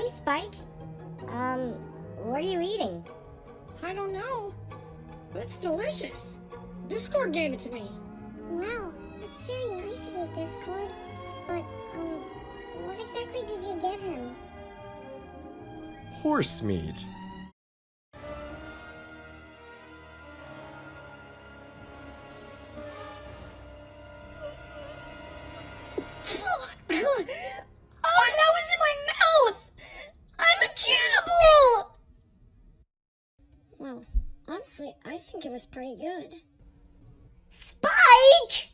Hey, Spike. What are you eating? I don't know. It's delicious. Discord gave it to me. Wow, it's very nice of you, Discord. But, what exactly did you give him? Horse meat. Oh, that was in my mouth! I'm a cannibal! Well, honestly, I think it was pretty good. Spike!